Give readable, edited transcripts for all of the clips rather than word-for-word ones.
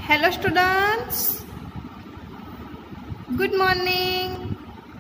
Hello students, good morning.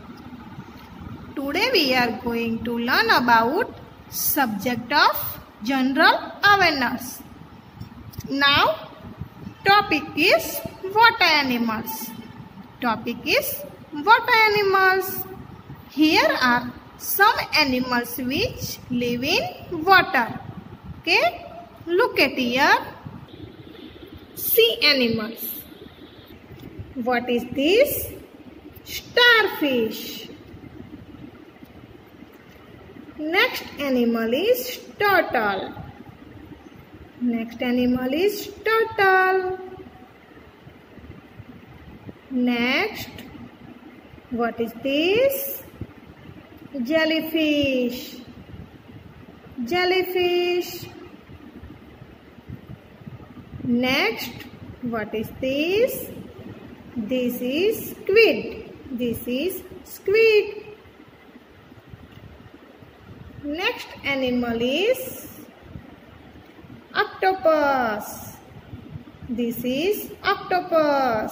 Today we are going to learn about subject of general awareness. Now topic is water animals. Topic is water animals. Here are some animals which live in water. Okay, look at here. Sea animals. What is this? Starfish. Next animal is turtle. Next animal is turtle. Next, what is this? Jellyfish. Jellyfish. Next, what is this? This is squid. This is squid. Next animal is octopus. This is octopus.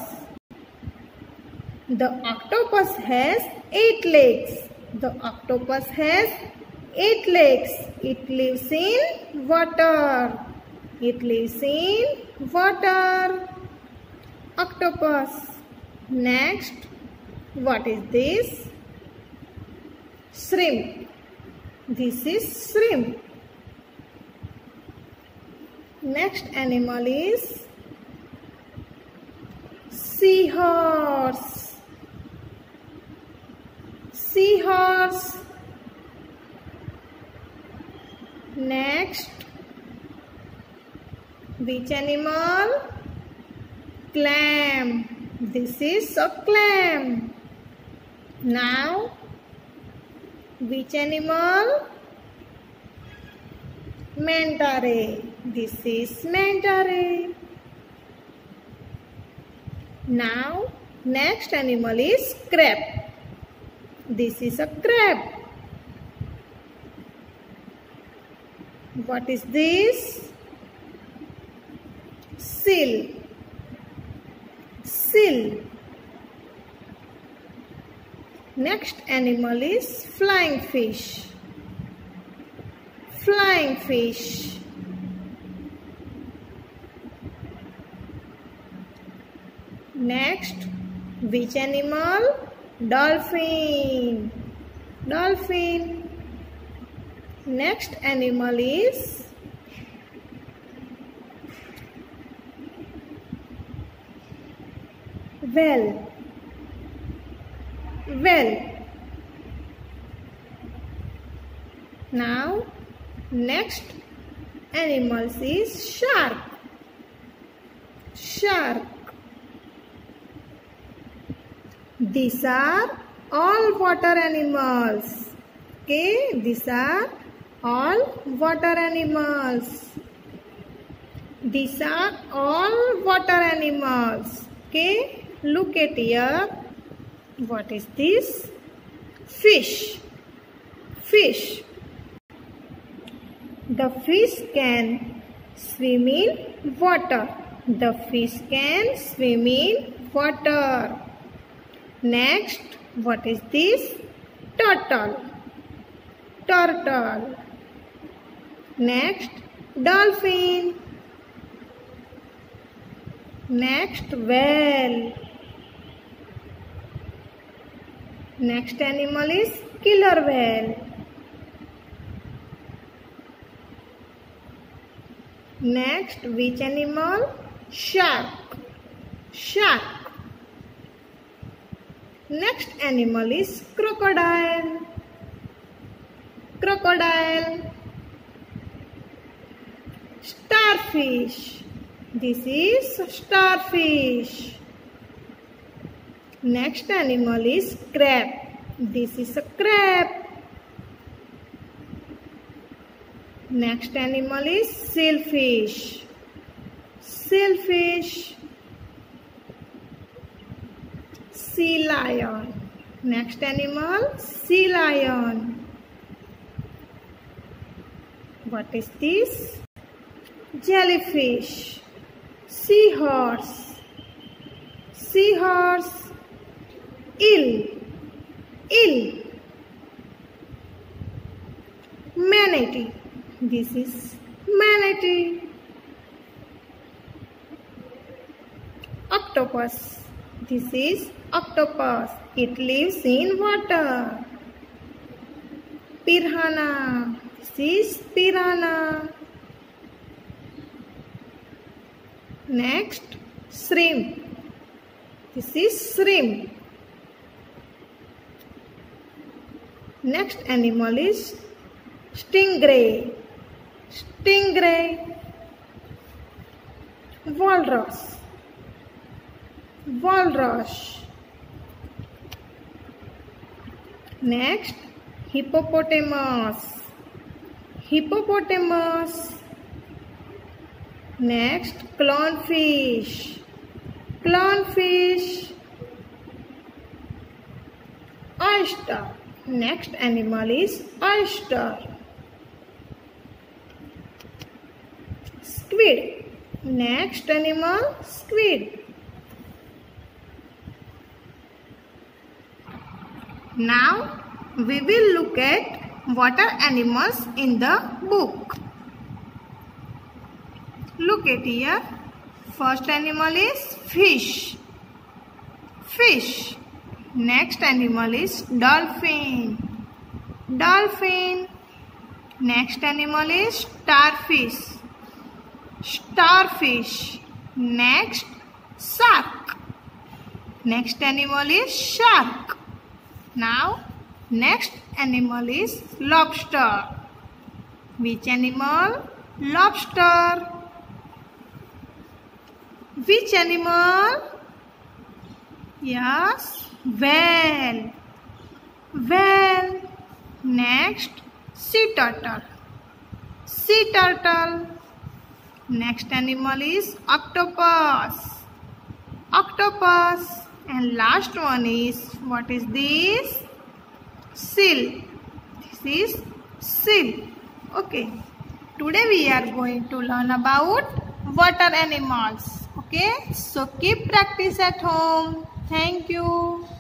The octopus has 8 legs. The octopus has 8 legs. It lives in water. It lives in water. Octopus. Next, what is this? Shrimp. This is shrimp. Next animal is seahorse. Seahorse. Next, which animal? Clam. This is a clam. Now, which animal? Manta ray. This is manta ray. Now, next animal is crab. This is a crab. What is this? Seal. Seal. Next animal is flying fish. Flying fish. Next, which animal? Dolphin. Dolphin. Next animal is whale. Whale. Now, next animals is shark. Shark. These are all water animals. Okay, these are all water animals. These are all water animals. Okay, look at here. What is this? Fish. Fish. The fish can swim in water. The fish can swim in water. Next, what is this? Turtle. Turtle. Next, dolphin. Next, whale. Next animal is killer whale. Next, which animal? Shark. Shark. Next animal is crocodile. Crocodile. Starfish. This is starfish. Next animal is crab. This is a crab. Next animal is sailfish. Sailfish. Sea lion. Next animal, sea lion. What is this? Jellyfish. seahorse, seahorse. Eel. Eel. Manatee. This is manatee. Octopus. This is octopus. It lives in water. Piranha. This is piranha. Next, shrimp. This is shrimp. Next animal is stingray. Stingray. Walrus. Walrus. Next, hippopotamus. Hippopotamus. Next, clownfish. Clownfish. Oyster. Next animal is oyster. Squid. Next animal, squid. Now we will look at what are animals in the book. Look at here. First animal is fish. Fish. Next animal is dolphin. Dolphin. Next animal is starfish. Starfish. Next, shark. Next animal is shark. Now, next animal is lobster. Which animal? Lobster. Which animal? Yes, whale. Whale. Next, sea turtle. Sea turtle. Next animal is octopus. Octopus. And last one is, what is this? Seal. This is seal. Okay. Today we are going to learn about water animals. Okay. So keep practice at home. Thank you.